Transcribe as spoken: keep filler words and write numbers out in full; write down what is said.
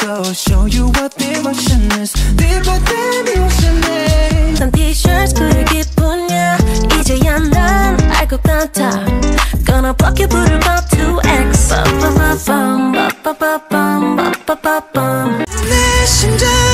go. Show you what devotion is. Deeper than the ocean is. 난 t-shirts 그릴 기분이야. 이제야 난 알 것 같아. Gonna block you 부를 법 two X. 내 심장